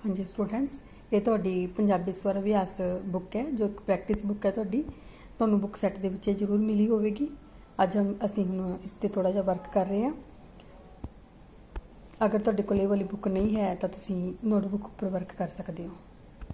हाँ जी स्टूडेंट्स, ये तुहाडी पंजाबी स्वर अभ्यास बुक है जो एक प्रैक्टिस बुक है तुहाडी तुहानूं बुक सैट दे विच जरूर मिली होवेगी। अज असीं हुण इस ते थोड़ा जिहा वर्क कर रहे हैं। अगर तुहाडे कोल ये वाली बुक नहीं है तो तुसीं नोटबुक उपर वर्क कर सकते हो।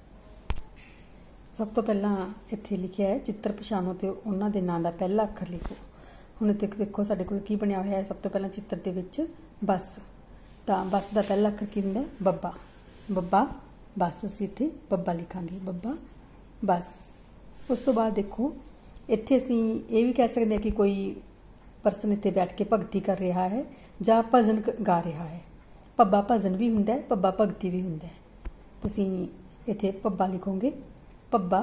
सब तो पहला इत्थे लिखिया है चित्र पछाणो ते उन्हां दे नां दा पहला अखर लिखो। हुण इत्थे देखो साडे कोल की बनिया होया है। सब तो पहला चित्र दे विच बस, तां बस दा पहला अखर की हुंदा है बब्बा। बब्बा बस असीं इत्थे बब्बा लिखांगे, बब्बा बस। उस तो बाद देखो इत्थे असीं ये भी कह सकते हैं कि कोई परसन इत्थे बैठ के भगती कर रहा है जां भजन गा रहा है। पब्बा भजन भी हुंदा है, पब्बा भगती भी हुंदा है। तुसीं इत्थे पब्बा लिखोगे। पब्बा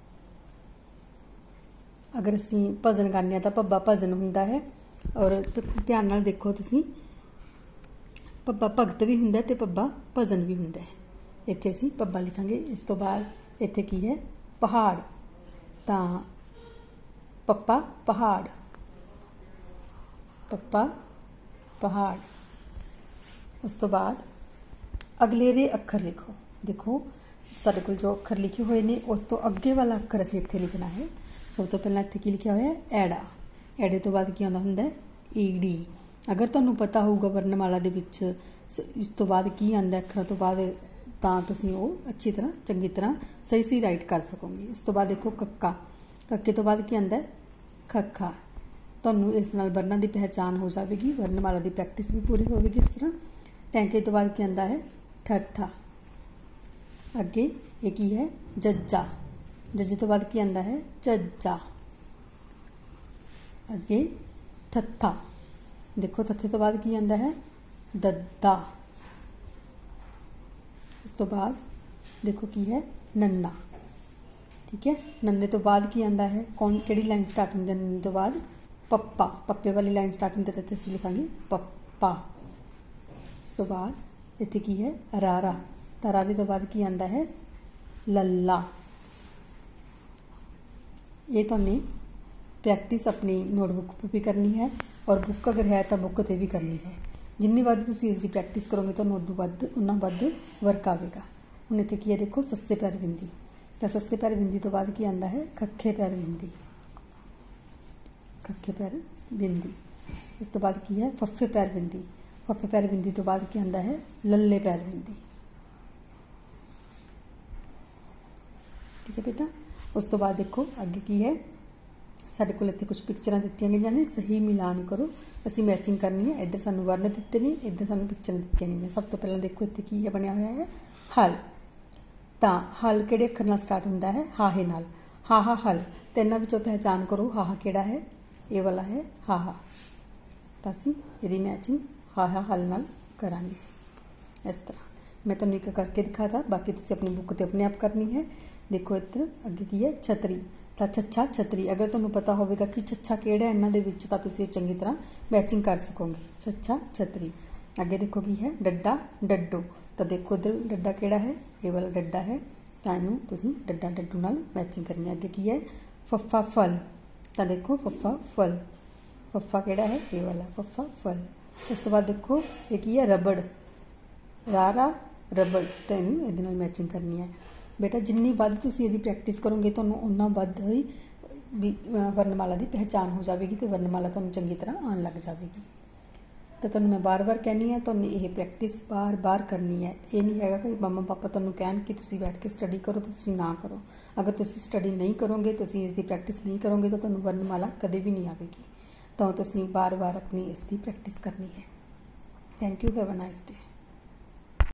अगर असीं भजन गाने तो पब्बा भजन हुंदा है। और ध्यान नाल देखो तुसीं पब्बा भगत भी हुंदा ते पब्बा भजन भी हुंदा है। इत्थे असीं पब्बा लिखांगे। इस तो बाद इत्थे की है पहाड़, तां पप्पा पहाड़, पप्पा पहाड़। उस तो बाद अगलेरे अखर लिखो। देखो साडे कोल जो अखर लिखे हुए ने उस तो अगे वाला अखर असीं इत्थे लिखना है। सब तो पहला इत्थे की लिखिया होया है ऐड़ा। ऐड़े तो बाद की आउंदा हुंदा है ईड़ी। अगर तुहानूं पता होऊगा वर्णमाला दे विच इस तो बाद की आंदा अखरां तो बाद तां तुसीं ओह अच्छी तरह चंगी तरह सही राइट कर सकोगे। उस तो बाद देखो कक्का। कक्के तो बाद की आंदा है खक्खा। तुहानूं इस नाल वर्णां दी पहचान हो जाएगी, वर्णमाला दी प्रैक्टिस भी पूरी होगी इस तरह। टैंके तो बाद की आंदा है ठट्ठा। अगे ये की है जज्जा। जज्जे तो बाद की आंदा है जज्जा। अगे थत्था। देखो थत्थे तो बाद की आंदा है दद्दा। इस तो बाद देखो की है नन्ना। ठीक है, नन्ने तो बाद की आंदा है कौन केड़ी लाइन स्टार्ट होंदी है नन्ने तो बाद पप्पा। पप्पे वाली लाइन स्टार्ट होंदी है तो असीं लिखांगे पप्पा। इस तो बाद इत्थे की है रारा। तो रारे तो बाद की आंदा है लल्ला। ये तुहानूं प्रैक्टिस अपनी नोटबुक पर भी करनी है और बुक अगर है तो बुक ते भी करनी है। जिन्नी वध तुसीं इसकी प्रैक्टिस करोगे तो उदों वध उन्ना वध वर्क आएगा। हुण इत्थे की है देखो सस्से पैर बिंदी। तो सस्से पैर बिंदी तो बाद की आंदा है खखे पैर बिंदी। खखे पैर बिंदी। इस तो बाद की है फफे पैर बिंदी। फफे पैर बिंदी तो बाद की आंदा है लल्ले पैर बिंदी। ठीक है बेटा। उस तो बाद देखो अगे की है साडे कोल इत्थे कुछ पिक्चरां दित्तियां गईयां ने, सही मिलान करो। असीं मैचिंग करनी है। इधर सानूं वर्ण दित्ते ने, इधर सानूं पिक्चरां दित्तियां गईयां। सब तो पहला देखो इत्थे की है बनिया होया है हल। तां हल किहड़े अखर नाल स्टार्ट हुंदा है हाहे नाल। हाहा हल। ते इन्हां विचों पहचान करो हाहा किहड़ा है। ये वाला है हाहा। तां असीं इहदी मैचिंग हाहा हल नाल करांगे। इस तरह मैं तुहानूं एक करके दिखाता, बाकी तुसीं अपनी बुक ते अपने आप करनी है। देखो इधर अगे की है छतरी। तो छच्छा छतरी। अगर तुहानूं पता होवेगा कि छच्छा किहड़ा है इन्हां दे विच तां तुसीं चंगी तरह मैचिंग कर सकोगे। छच्छा छतरी। अगे देखो की है डड्डा डड्डो। तो देखो इधर डड्डा किहड़ा है, ये वाला डड्डा है। तां इहनूं तुसीं डड्डा डड्डू नाल मैचिंग करनी है। अगे की है फफ्फा फल। तो देखो फफ्फा फल। फफ्फा किहड़ा है, ये वाला फफ्फा फल। उस तो बाद देखो ये की है रबड़। रारा रबड़। तो इहनूं इहदे नाल मैचिंग करनी है। बेटा जिन्नी वध तुसीं इहदी प्रैक्टिस करोगे तुहानूं उन्ना वध ही वर्णमाला की पहचान हो जाएगी तो वर्णमाला तुहानूं चंगी तरह आन लग जाएगी। तो तुहानूं मैं बार बार कहनी है तुहानूं ये प्रैक्टिस बार बार करनी है। ये नहीं है कि मम्मा पापा तुहानूं कहन कि तुसीं बैठ के स्टडी करो तो तुसीं ना करो। अगर तुसीं स्टडी नहीं करोगे, तुसीं इसकी प्रैक्टिस नहीं करोगे तो तुहानूं वर्णमाला कदे भी नहीं आएगी। तो तुसीं बार बार अपनी इसकी प्रैक्टिस करनी है। Thank you, have a nice day.